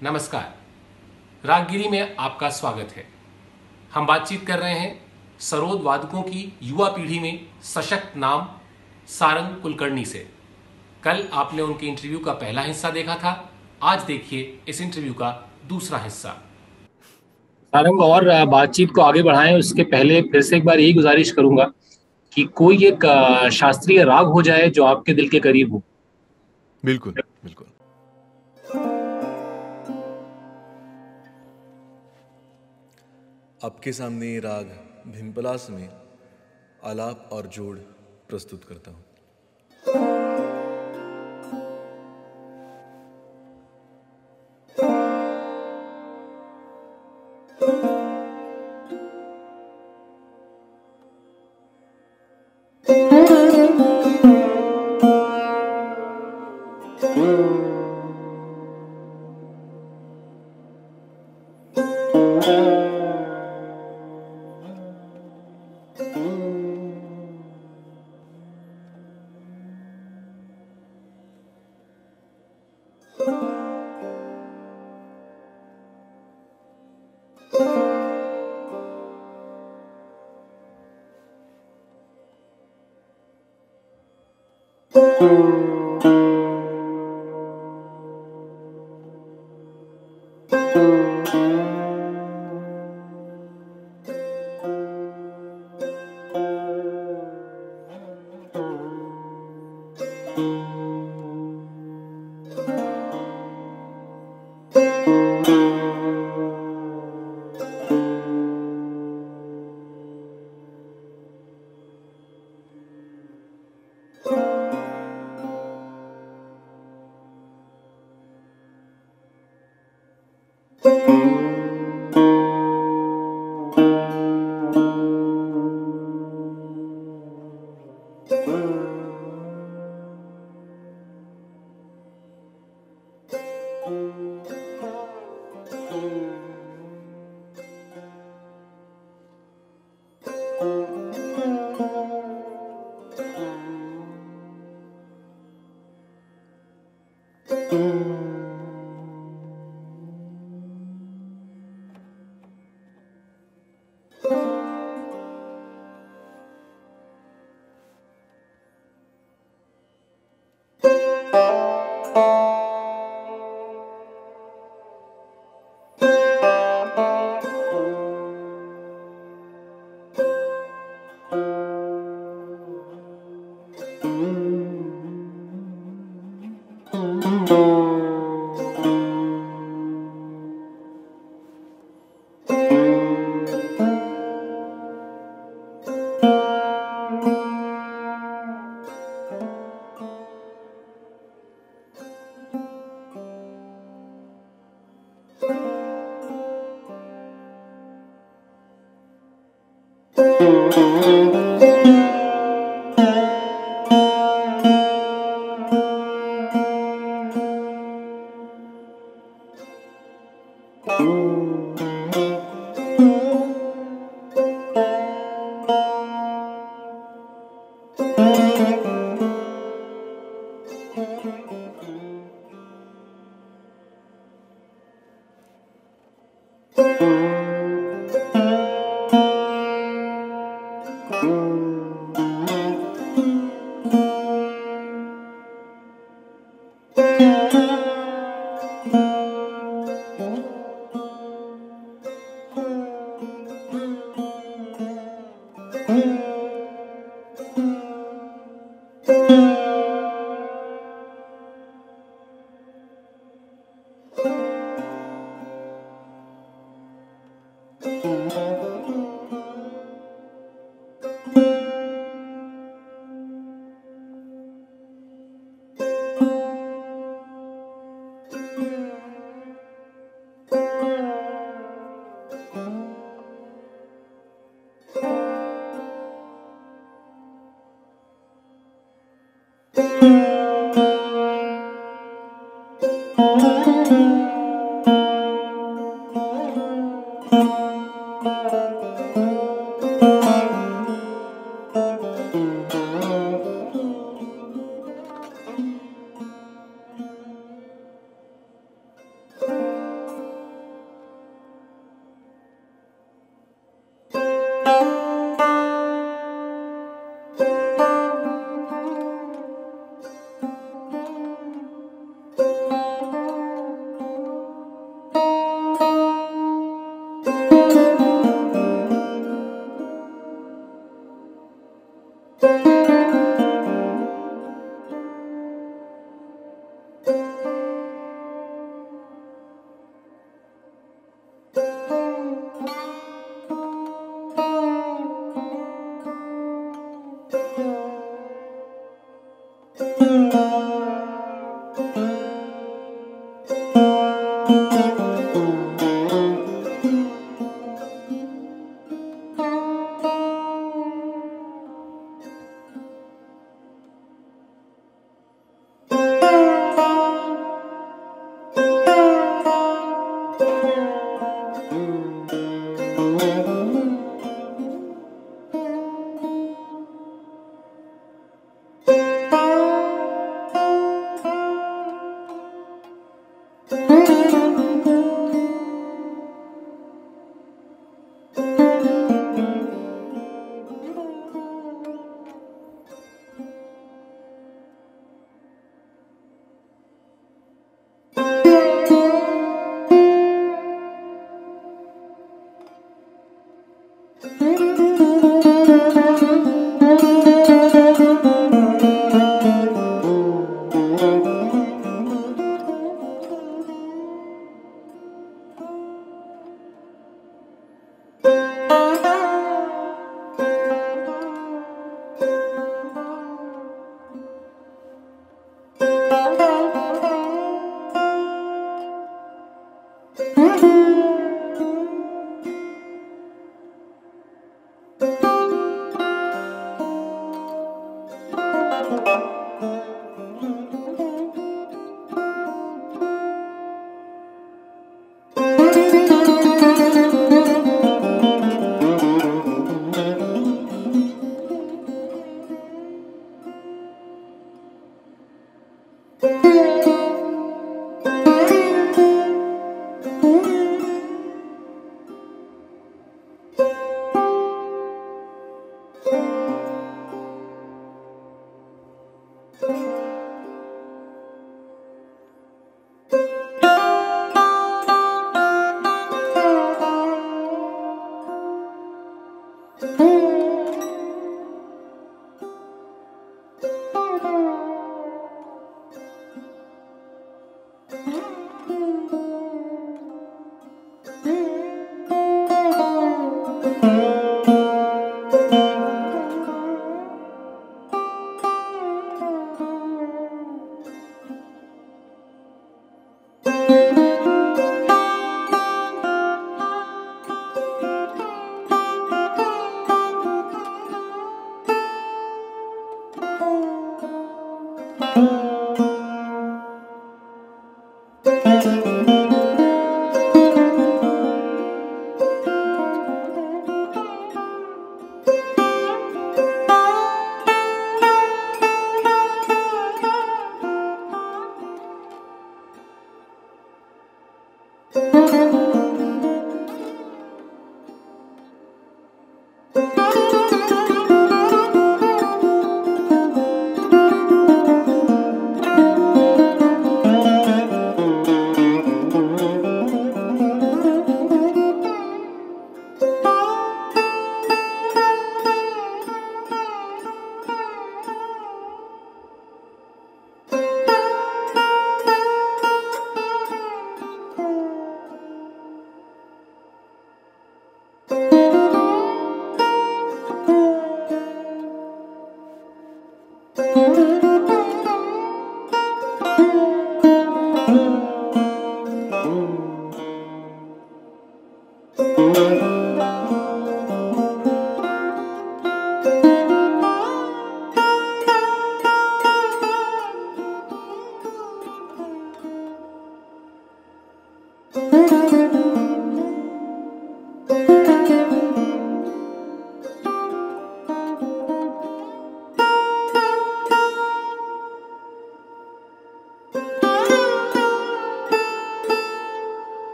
नमस्कार। रागगिरी में आपका स्वागत है। हम बातचीत कर रहे हैं सरोद वादकों की युवा पीढ़ी में सशक्त नाम सारंग कुलकर्णी से। कल आपने उनके इंटरव्यू का पहला हिस्सा देखा था, आज देखिए इस इंटरव्यू का दूसरा हिस्सा। सारंग, और बातचीत को आगे बढ़ाएं उसके पहले फिर से एक बार यही गुजारिश करूंगा कि कोई एक शास्त्रीय राग हो जाए जो आपके दिल के करीब हो। बिल्कुल बिल्कुल। आपके सामने ये राग भिमपलास में आलाप और जोड़ प्रस्तुत करता हूँ।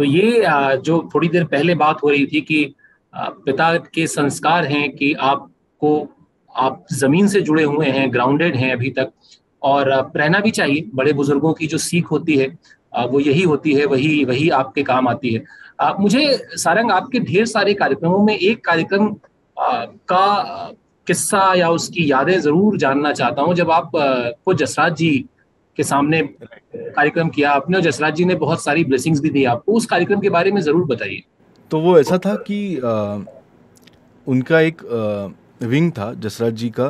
ये जो थोड़ी देर पहले बात हो रही थी कि पिता के संस्कार हैं कि आप जमीन से जुड़े हुए हैं, ग्राउंडेड हैं अभी तक, और रहना भी चाहिए। बड़े बुजुर्गों की जो सीख होती है वो यही होती है, वही वही आपके काम आती है। मुझे सारंग, आपके ढेर सारे कार्यक्रमों में एक कार्यक्रम का किस्सा या उसकी यादें जरूर जानना चाहता हूँ। जब आप को जसराज जी के सामने कार्यक्रम किया आपने, और जसराज जी ने बहुत सारी ब्लेसिंग्स भी दी आपको, उस कार्यक्रम के बारे में जरूर बताइए। तो वो ऐसा था कि उनका एक विंग था जसराज जी का,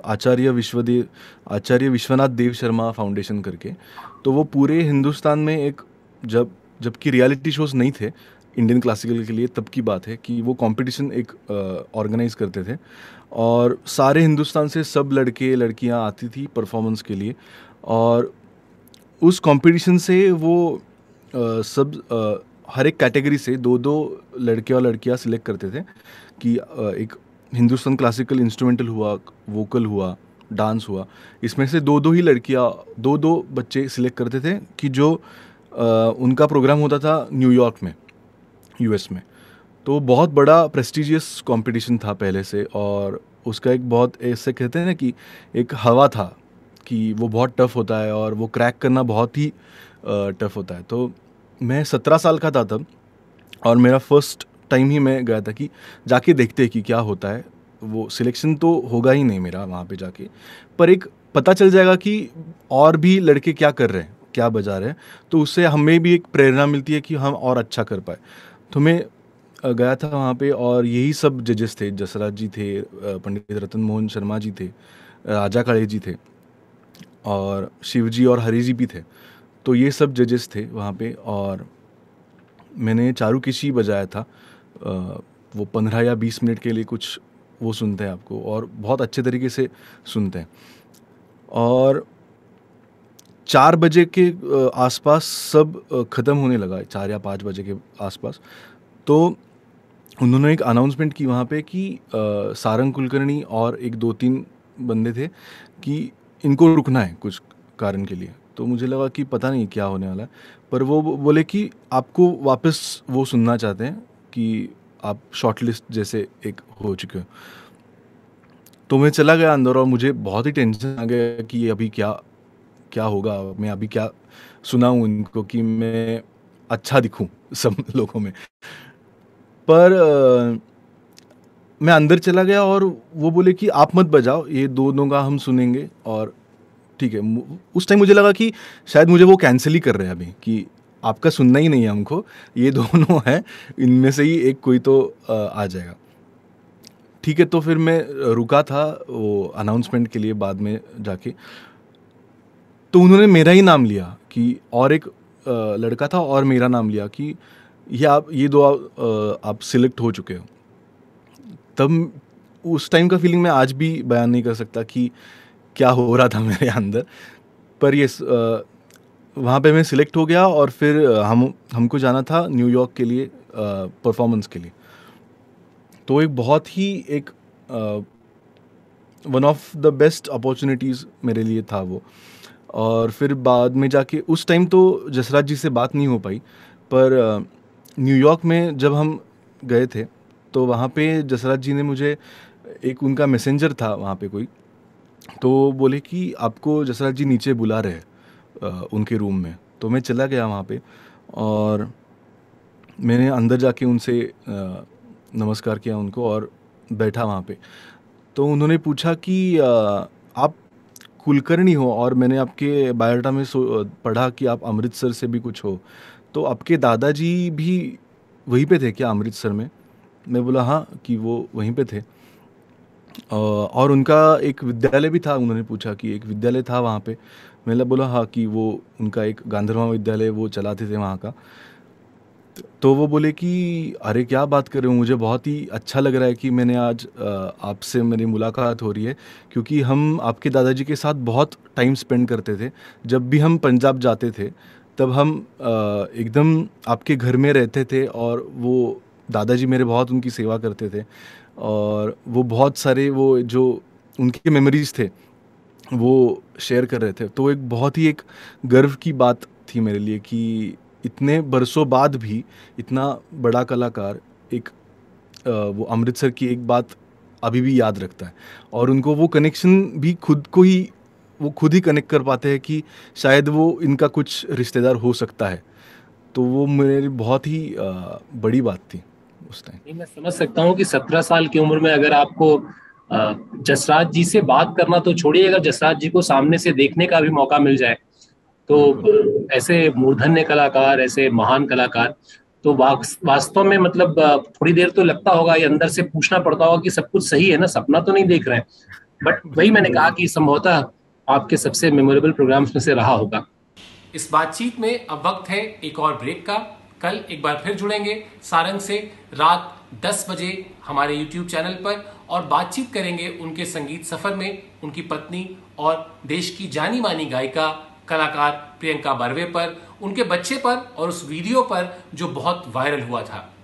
आचार्य विश्वनाथ देव शर्मा फाउंडेशन करके। तो वो पूरे हिंदुस्तान में एक, जबकि रियलिटी शोज नहीं थे इंडियन क्लासिकल के लिए, तब की बात है कि वो कंपटीशन एक ऑर्गेनाइज करते थे, और सारे हिंदुस्तान से सब लड़के लड़कियां आती थी परफॉर्मेंस के लिए। और उस कंपटीशन से वो हर एक कैटेगरी से दो दो लड़के और लड़कियां सिलेक्ट करते थे कि एक हिंदुस्तान क्लासिकल इंस्ट्रूमेंटल हुआ, वोकल हुआ, डांस हुआ। इसमें से दो दो ही लड़कियां, दो दो बच्चे सिलेक्ट करते थे कि जो उनका प्रोग्राम होता था न्यूयॉर्क में, यूएस में। तो बहुत बड़ा प्रेस्टिजियस कंपटीशन था पहले से, और उसका एक बहुत ऐसे कहते हैं ना कि एक हवा था कि वो बहुत टफ होता है और वो क्रैक करना बहुत ही टफ होता है। तो मैं 17 साल का था तब, और मेरा फर्स्ट टाइम ही मैं गया था कि जाके देखते कि क्या होता है। वो सिलेक्शन तो होगा ही नहीं मेरा वहाँ पे जाके, पर एक पता चल जाएगा कि और भी लड़के क्या कर रहे हैं, क्या बजा रहे हैं, तो उससे हमें भी एक प्रेरणा मिलती है कि हम और अच्छा कर पाए। तो मैं गया था वहाँ पे, और यही सब जजेस थे। जसराज जी थे, पंडित रतन मोहन शर्मा जी थे, राजा काले जी थे, और शिव जी और हरि जी भी थे। तो ये सब जजेस थे वहाँ पे, और मैंने चारुकेशी बजाया था। वो 15 या 20 मिनट के लिए कुछ वो सुनते हैं आपको, और बहुत अच्छे तरीके से सुनते हैं। और 4 बजे के आसपास सब ख़त्म होने लगा, 4 या 5 बजे के आसपास। तो उन्होंने एक अनाउंसमेंट की वहाँ पे कि सारंग कुलकर्णी और एक 2-3 बंदे थे कि इनको रुकना है कुछ कारण के लिए। तो मुझे लगा कि पता नहीं क्या होने वाला है, पर वो बोले कि आपको वापस वो सुनना चाहते हैं कि आप शॉर्टलिस्ट जैसे एक हो चुके हो। तो मैं चला गया अंदर, और मुझे बहुत ही टेंशन आ गया कि अभी क्या क्या होगा, मैं अभी क्या सुनाऊं इनको कि मैं अच्छा दिखूं सब लोगों में। पर मैं अंदर चला गया, और वो बोले कि आप मत बजाओ, ये दोनों का हम सुनेंगे, और ठीक है। उस टाइम मुझे लगा कि शायद मुझे वो कैंसिल ही कर रहे हैं अभी, कि आपका सुनना ही नहीं है हमको, ये दोनों हैं, इनमें से ही एक कोई तो आ जाएगा। ठीक है, तो फिर मैं रुका था वो अनाउंसमेंट के लिए बाद में जाके। तो उन्होंने मेरा ही नाम लिया कि, और एक लड़का था और मेरा नाम लिया कि ये दो आप सिलेक्ट हो चुके हो। तब उस टाइम का फीलिंग मैं आज भी बयान नहीं कर सकता कि क्या हो रहा था मेरे अंदर। पर ये वहाँ पे मैं सिलेक्ट हो गया, और फिर हमको जाना था न्यूयॉर्क के लिए परफॉर्मेंस के लिए। तो एक बहुत ही एक one of the best opportunities मेरे लिए था वो। और फिर बाद में जाके उस टाइम तो जसराज जी से बात नहीं हो पाई, पर न्यूयॉर्क में जब हम गए थे तो वहाँ पे जसराज जी ने मुझे, एक उनका मैसेंजर था वहाँ पे कोई, तो बोले कि आपको जसराज जी नीचे बुला रहे हैं उनके रूम में। तो मैं चला गया वहाँ पे, और मैंने अंदर जाके उनसे नमस्कार किया उनको, और बैठा वहाँ पे। तो उन्होंने पूछा कि आप कुलकर्णी हो, और मैंने आपके बायोडाटा में पढ़ा कि आप अमृतसर से भी कुछ हो, तो आपके दादाजी भी वहीं पे थे क्या अमृतसर में? मैं बोला हाँ, कि वो वहीं पे थे। और उनका एक विद्यालय भी था, उन्होंने पूछा कि एक विद्यालय था वहाँ पे। मैंने बोला हाँ, कि वो उनका एक गांधर्वा विद्यालय वो चलाते थे वहाँ का। तो वो बोले कि अरे क्या बात कर रहे हो, मुझे बहुत ही अच्छा लग रहा है कि मैंने आज आपसे मेरी मुलाकात हो रही है, क्योंकि हम आपके दादाजी के साथ बहुत टाइम स्पेंड करते थे। जब भी हम पंजाब जाते थे तब हम एकदम आपके घर में रहते थे, और वो दादाजी मेरे बहुत उनकी सेवा करते थे, और वो बहुत सारे वो जो उनके मेमोरीज थे वो शेयर कर रहे थे। तो एक बहुत ही एक गर्व की बात थी मेरे लिए कि इतने बरसों बाद भी इतना बड़ा कलाकार एक वो अमृतसर की एक बात अभी भी याद रखता है, और उनको वो कनेक्शन भी वो खुद ही कनेक्ट कर पाते हैं कि शायद वो इनका कुछ रिश्तेदार हो सकता है। तो वो मेरे लिए बहुत ही बड़ी बात थी उस टाइम। नहीं, मैं समझ सकता हूँ कि 17 साल की उम्र में अगर आपको जसराज जी से बात करना तो छोड़िए, अगर जसराज जी को सामने से देखने का भी मौका मिल जाए तो ऐसे मूर्धन्य कलाकार, ऐसे महान कलाकार, तो वास्तव में मतलब थोड़ी देर तो लगता होगा, ये अंदर से पूछना पड़ता होगा कि सब कुछ सही है ना, सपना तो नहीं देख रहे हैं। बट वही मैंने कहा कि संभवतः आपके सबसे मेमोरेबल प्रोग्राम्स में से रहा होगा। इस बातचीत में अब वक्त है एक और ब्रेक का। कल एक बार फिर जुड़ेंगे सारंग से रात 10 बजे हमारे YouTube चैनल पर, और बातचीत करेंगे उनके संगीत सफर में उनकी पत्नी और देश की जानी मानी गायिका कलाकार प्रियंका बर्वे पर, उनके बच्चे पर और उस वीडियो पर जो बहुत वायरल हुआ था।